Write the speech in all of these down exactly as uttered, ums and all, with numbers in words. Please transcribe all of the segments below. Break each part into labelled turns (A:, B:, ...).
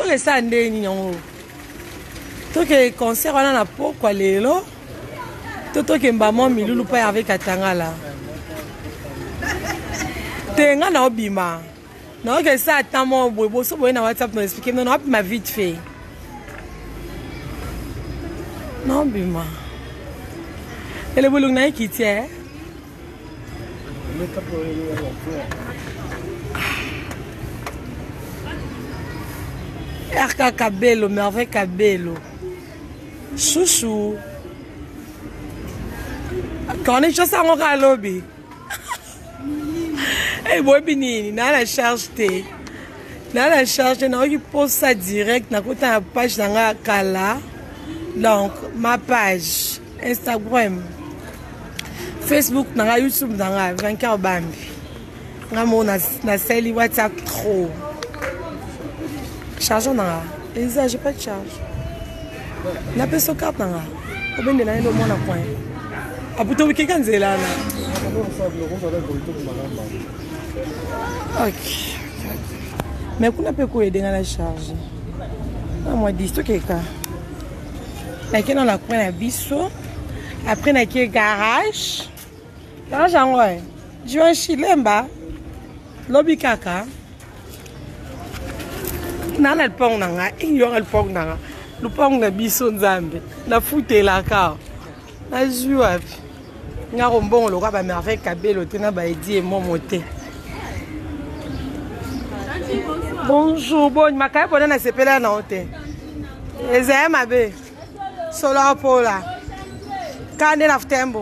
A: que ça ndé ni yango. To que concert wana na pokwa lelo. To to que mbamo milulu pa avec Katanga là. Tenga na obima. Non que ça attend mon bobo so boy na WhatsApp me expliquer non non ma vite fait. Non bima. Et le boulot na qui tient. R K Kabelo, merveille Kabelo. Chouchou. Quand on est chassé en lobby. Eh, moi, bini, na la charge té. Na la charge, na qui pose ça direct, na côté la page dans la kala. Donc, ma page Instagram, Facebook, na YouTube, dans la vingt-quatre bambi. Na mon na na seli WhatsApp trop. Charge on a. Et ça, j'ai pas de charge. Na peso carte na. Au ben de la ndo mona point. Aputo wiki kanzela na. Ok. Mais kuna pe ko aider dans la charge. Ah moi dis to keka. Na kena la point na biso. Après na ki garage. Garage en ouais. Je vais chilemba. Lobby kaka. Nana le pong nanga, il y aura le pong nanga. Le pong na biso nzambe. Na fouté la ka. Na joua. Nga rombon lo ba merveille Kabelo tena ba edi et mon moté. Bonjour, bon, ma kaya pona na sepela na hote. Ezaya mabe. Sola pola. Kande na ftembo.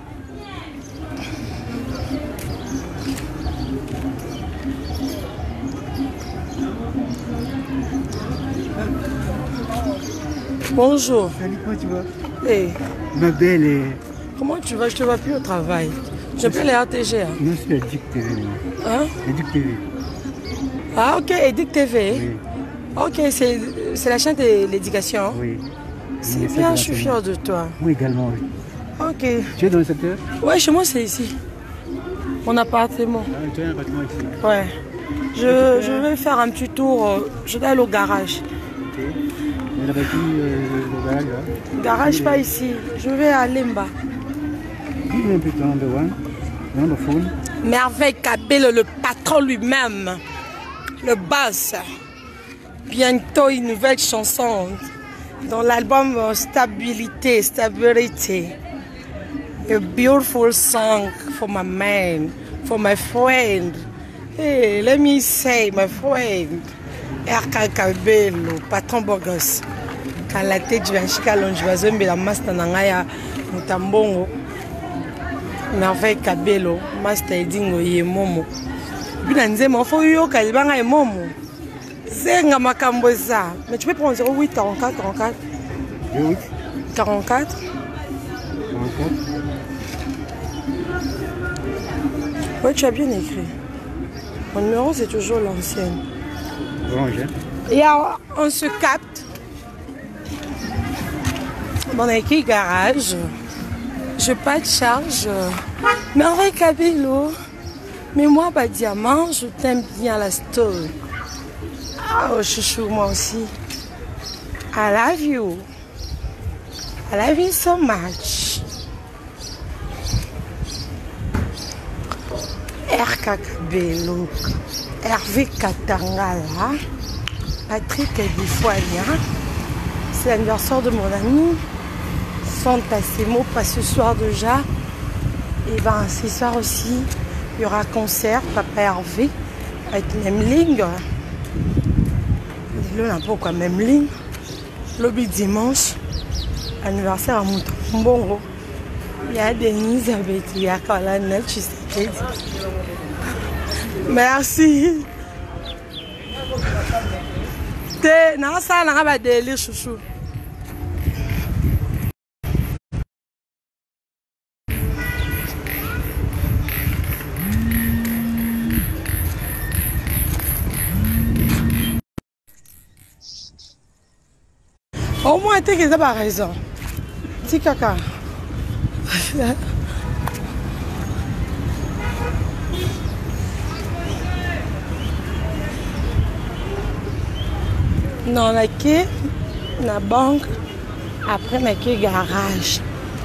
A: Bonjour.
B: Salut, comment tu vas?
A: Hey.
B: Ma belle est...
A: Comment tu vas? Je te vois plus au travail. Je peux les R T G. Hein?
B: Non, c'est Educ T V.
A: Hein?
B: Educ T V.
A: Ah, ok, Educ T V.
B: Oui.
A: Ok, c'est la chaîne de l'éducation.
B: Oui.
A: C'est bien, je suis fière de toi.
B: Moi également, oui.
A: Ok.
B: Tu es dans le secteur?
A: Ouais, chez moi, c'est ici. Mon appartement.
B: Ah, tu as un appartement ici?
A: Ouais. Je, je vais faire un petit tour. Je dois aller au garage.
B: Ok. Et là-bas, le garage là?
A: Garage, pas ici. Je vais à Lemba.
B: Dis-moi un peu ton number one, number phone.
A: Merveille Kabelo, le patron lui-même. Le boss. Bientôt une nouvelle chanson dans l'album Stabilité, Stability. A beautiful song for my man, for my friend. Hey, let me say, my friend. R K Kabelo, patron Borgos. Quand la tête du Anchika Lonjoiseau, mais la master Nangaya Mutambongo. Merveille Kabelo, master Edingo Ye Momo. Binanze, mon faut yo Kalibanga et Momo. C'est un makamboza. Mais tu peux prendre zéro huit quarante-quatre quarante-quatre.
B: zéro huit
A: quarante-quatre.
B: quarante-quatre.
A: Oui, tu as bien écrit. Mon numéro, c'est toujours l'ancienne.
B: Orange, hein?
A: Et alors, on se capte. Bon, on a écrit garage. Je pas de charge. Merveille Kabelo. Mais moi, bah, diamant, je t'aime bien la story. Oh, chouchou, moi aussi. I love you. I love you so much. R K Kabelo. Hervé Katangala. Patrick Bifoania. C'est l'anniversaire de mon ami. Santa Semo, pas ce soir déjà. Et ben, ce soir aussi, il y aura un concert, Papa Hervé, avec Memling. Là, pourquoi Memling? Lobby dimanche, anniversaire à Moutombongo. Il y a Denise avec il y a Kalana, tu sais. Merci. T'es, non, ça n'a pas de délire, chouchou. Au moins, tu as pas raison. Dis caca. Non, on a que la banque. Après, on a que garage.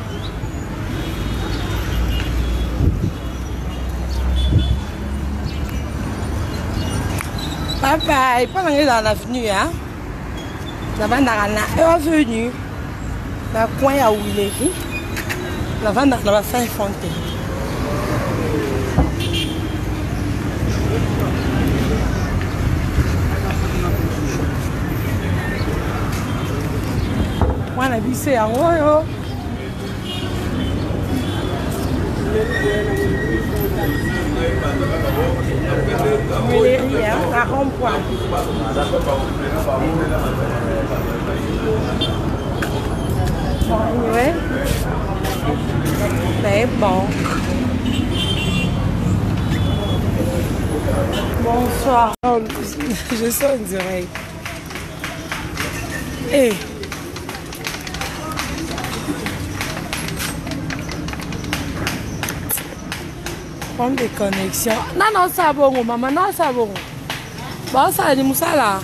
A: Papa, il pas dans l'avenue, hein? Là-bas, dans l'avenue. Dans le coin à Ouileri. Là-bas, dans la fin fontaine. On a vu ça en haut. Ouileri, hein? À rond-point. Bon, ouais. C'est bon. Bonsoir. Oh, je sens une oreille. Hey. Prendre des connexions. Non, non, ça bon, maman, non, ça bon. Bon, ça, dis-moi ça là.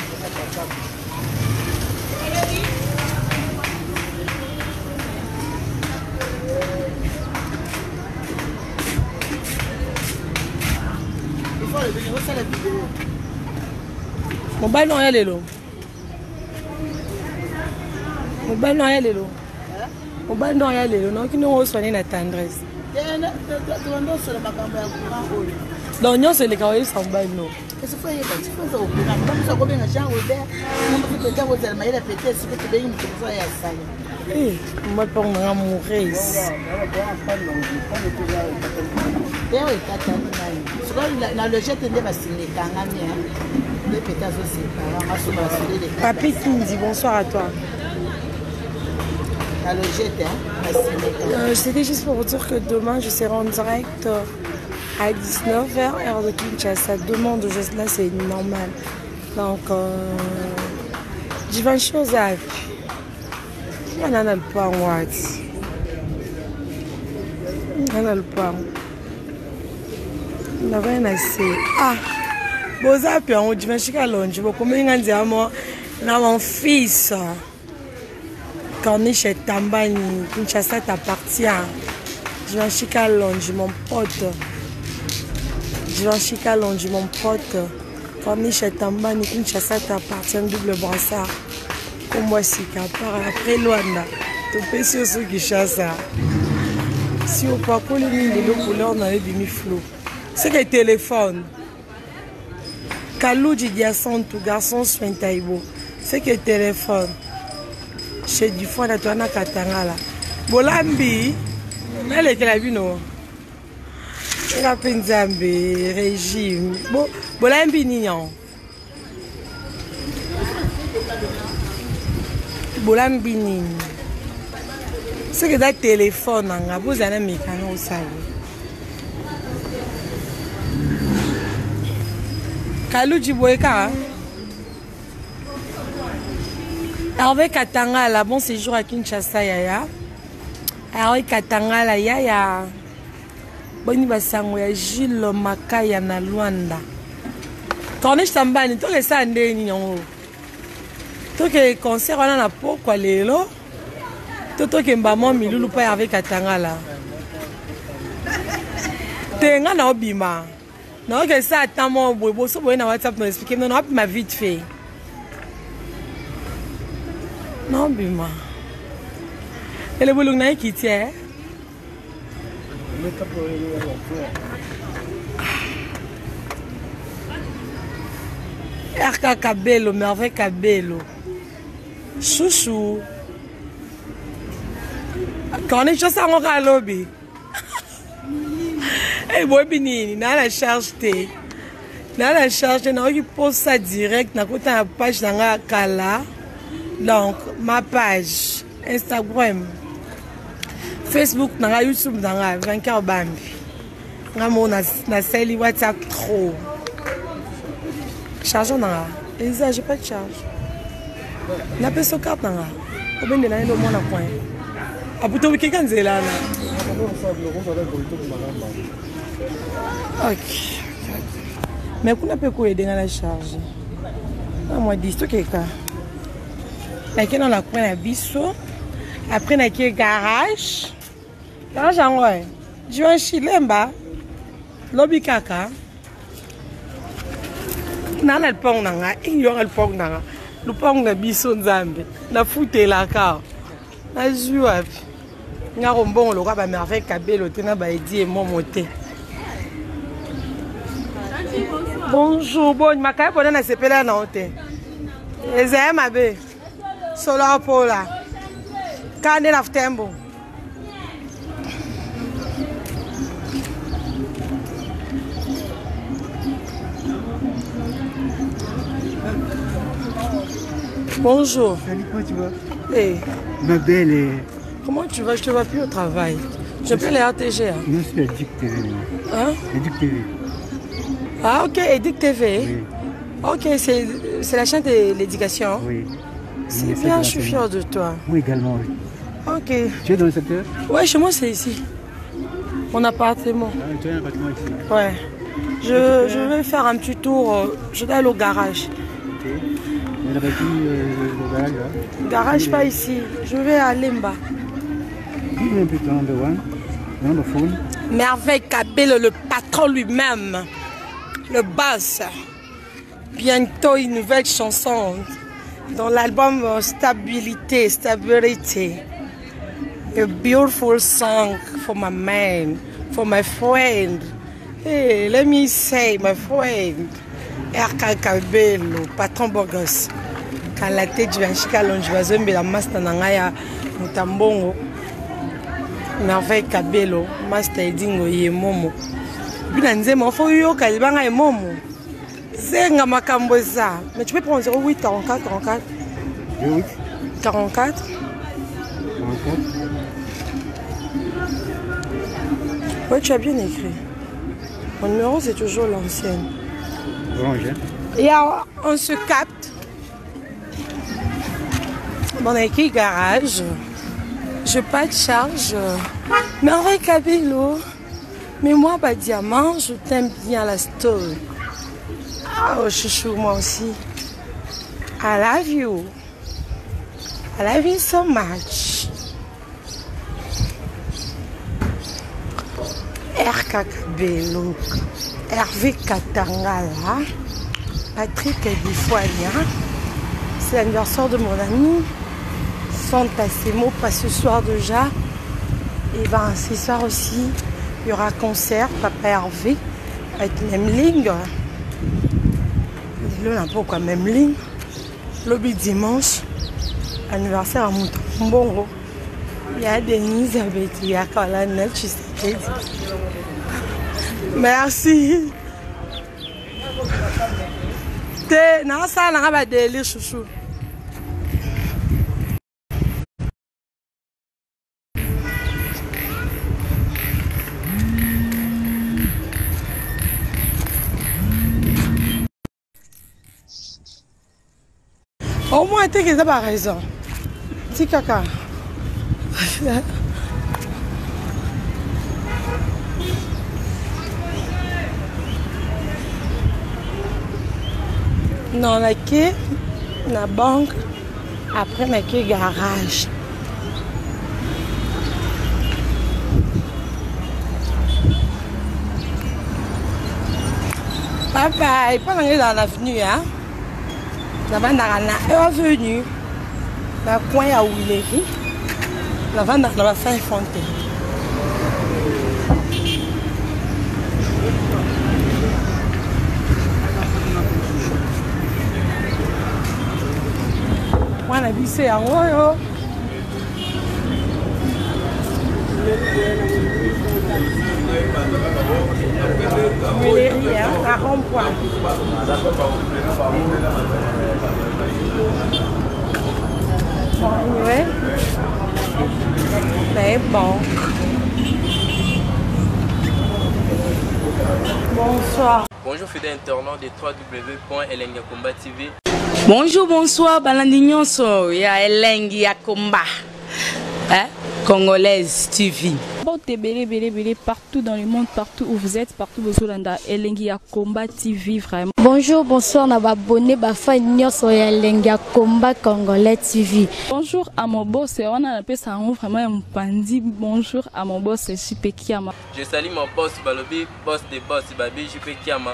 A: Mon bail non, elle est là. Mon bail non, elle est là. Mon bail non, elle est là. Non, qui nous reçoit la tendresse. Donc, nous, c'est les gars qui sont bail non.
C: Qu'est-ce que vous faites? Vous faites combien de gens au dehors? Vous faites quoi? Vous allez mettre péter si vous faites une chose à ça.
A: Eh, moi, pour moi, mourir.
C: Dans le jet, il y a des kangamia. Les pétas aussi.
A: Papi Cindy, bonsoir à toi.
C: Dans le jet, hein?
A: Euh, C'était juste pour vous dire que demain, je serai en direct à dix-neuf heures, heure de Kinshasa. Demande de geste là, c'est normal. Donc, euh, je vais chose à on a le pain, what? On a le pain. On a rien assez. Ah! Bon, ça, puis on dit, je vais à Londres. Je vais combien de dire à moi, mon fils. Quand on est chez Tambani, Kinshasa t'appartient. Je vais à Londres, mon pote. Je vais à Londres, mon pote. Quand on est chez Tambani, Kinshasa t'appartient, double brassard. Comme moi, si après Luanda, tu peux sur ce qui chasse. Si on peut pas les couleurs, on a des demi-flous. C'est que téléphone. Kalou dit Diasson, tout garçon, soin taïbo. C'est que téléphone. Chez du fond, la toile Katanga là. Bolambi, elle est la vie, non? Elle a Penzambi, régime. Bolambi, Nignon. Bolambi, Nignon. C'est que dans le téléphone, vous avez un mécanisme au salon. Kalou Djiboeka. Hervé Katanga, là, bon séjour à Kinshasa, yaya. Hervé Katanga, là, yaya. Boni basango ya Gilles Makaya na Luanda. Corniche Tambani, toi, ça ande ni yango. Toi, que concert, on a pourquoi lelo. Toi, toi, que maman Milulu pas Hervé Katanga, là. Tenga na obima. Non, que ça, attends, mon bobo, so bon, na WhatsApp, nous expliquer, non, non, ma vite fait. Non, bima. Et le boulot n'a qui tient. R K Kabelo, Merveille Kabelo. Chouchou. Quand on est chose à mon lobby. Eh, bon, bini, n'a la charge té. N'a la charge, n'a eu poste ça direct, n'a pas ta page dans la Kala. Donc, ma page Instagram, Facebook, na YouTube, na vainqueur Bambi. Na mon na celle WhatsApp trop. Chargeons na. Elisa, j'ai pas de charge. Na peso carte na. Combien de l'année au moins na point. A plutôt week end zela na. Ok. Mais qu'on a peu quoi aider dans la charge. Ah moi dis toi quelqu'un. Naki dans la coin à biso. Après naki garage. Garage en ouais. Je vais chilemba. Lobby kaka. Nana le pont nanga, il y aura le pont nanga. Le pont na biso nzambe. Na fouté la ka. Na joua. Nga rombon le roi ba merveille kabelo tena ba edi et mon moté. Bonjour, bon, ma caille bonne na sepela na hote. Ezaya mabe. Solar pola. Kande na ftembo. Bonjour.
B: Salut, comment tu vas?
A: Hey.
B: Ma belle est...
A: Comment tu vas? Je te vois plus au travail. Je peux les R T G. Hein?
B: Non, c'est Edic T V.
A: Hein?
B: Edic T V.
A: Ah ok, Edic T V.
B: Oui.
A: Ok, c'est la chaîne de l'éducation.
B: Oui.
A: C'est bien, je suis fière de toi.
B: Moi également, oui.
A: Ok.
B: Tu es dans le secteur?
A: Ouais, chez moi c'est ici. Mon appartement.
B: Ah, tu as un appartement ici?
A: Ouais. Je, je vais faire un petit tour. Je dois aller au garage.
B: Ok. Il y a la bâtisse, euh, le garage là?
A: Garage pas ici. Je vais à Lemba.
B: Give me a bit on the one. On the phone.
A: Merveille Kabelo, le patron lui-même. Le boss. Bientôt une nouvelle chanson dans l'album Stabilité, Stability. A beautiful song for my man, for my friend. Hey, let me say, my friend. R K Kabelo, patron Bogos. Quand la tête du Vanchika longe, bazombe la master nangaya mutambongo. Merveille Kabelo, master edingo ye momo. Bina nzema, faut yo kalibanga ye momo. Zenga makambo ça. Mais tu peux prendre zéro huit quarante-quatre quarante-quatre.
B: zéro huit
A: quarante-quatre.
B: quarante-quatre.
A: Oui, tu as bien écrit. Mon numéro, c'est toujours l'ancienne.
B: Orange, hein?
A: Et alors, on se capte. Mon équipe garage. Je pas de charge. Merveille Kabelo. Mais moi, pas diamant, je t'aime bien la story. Oh, chouchou, moi aussi. I love you. I love you so much. R K Kabelo, Hervé Katangala, Patrick Bifoania. C'est l'anniversaire de mon ami. Fantassimo, pas ce soir déjà. Et ben, ce soir aussi, il y aura concert, Papa Hervé, avec même ligne. Le n'a pas quoi même ligne. Lobby dimanche, anniversaire à Moutambongo. Il y a Denise avec il y a Kalana, tu sais. Merci. T'es non ça n'a pas de les chouchou. Au moins, tu as pas raison. Petit caca. Non, on a que la banque. Après, on a que garage. Papa, il pas dans l'avenue, hein? La vente est revenue. La coin à Ouileri. La vente dans la fin fontaine. Moi, la vie, c'est en haut. Ouileri, hein, à rond-point. Ouais. C'est bon. Bonsoir.
D: Bonjour fidèles internautes de w w w point elengi yakomba T V.
A: Bonjour, bonsoir, balandi nyonso ya Elengi Yakomba. Hein? Congolaise T V.
E: Bon, t'es belé, belé, belé partout dans le monde, partout où vous êtes, partout où vous êtes, Elengi ya Combat T V, vraiment.
F: Bonjour, bonsoir, na abonné, ba fa nyonso ya Elengi ya Combat Congolais T V.
E: Bonjour à mon boss, on a appelé ça vraiment un pandi. Bonjour à mon boss, J P Kiama.
D: Je salue mon boss Balobi, boss de boss Babi, J P Kiama.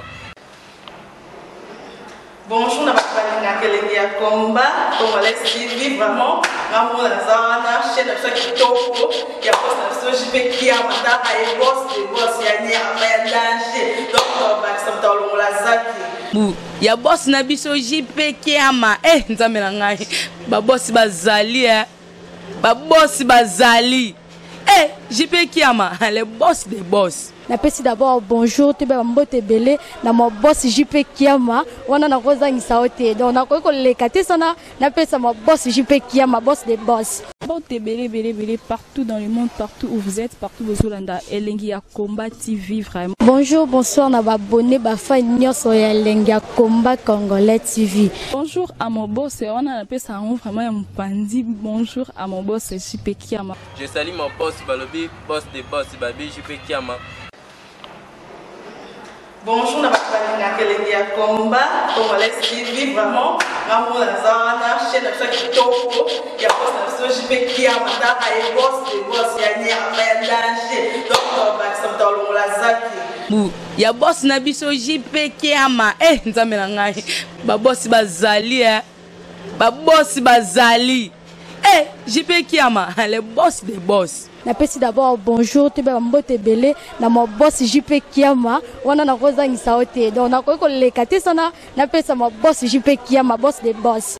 A: Bonjour, na balinga Elengi ya Combat Congolais T V, vraiment. Ngamo na zana chaîne na chaque toko ya boss na J P Kiama ta ay boss de boss ya ni ama danger. Donc ba ça tolo la zaki. Bu ya boss na biso J P Kiama. Eh nzambe na ngai. Ba boss bazali eh. Ba boss bazali. Eh J P Kiama, le boss des boss.
F: Napesi d'abord bonjour, tu vas mbote belé na mon boss J P Kiama, wana na koza ngisaote. Donc na ko le kate sana napesa mon boss J P Kiama, boss des boss.
E: Bon, t'es belé, belé, belé partout dans le monde, partout où vous êtes, partout où vous êtes, Elengi ya Combat T V, vraiment.
F: Bonjour, bonsoir, na abonné, ba fa nyonso ya Elengi ya Combat Congolais T V.
E: Bonjour à mon boss, on a appelé ça vraiment un pandi. Bonjour à mon boss, J P Kiama.
D: Je salue mon boss Balobi, boss de boss Babi, J P Kiama.
A: Bonjour, na balinga Elengi ya Combat Congolais T V, vraiment. Ngamo na zana chaîne na chaque toko ya boss na J P Kiama ta ay boss de boss ya ni ama danger. Donc ba ça tolo la zaki. Bu ya boss na biso J P Kiama. Eh nzambe na ngai. Ba boss bazali eh. Ba boss bazali. Eh J P Kiama, le boss des boss.
F: Napesi d'abord bonjour, tu vas mbote belé na mon boss J P Kiama, wana na koza ngisaote. Donc na ko le kate sana napesa mon boss J P Kiama, boss des boss.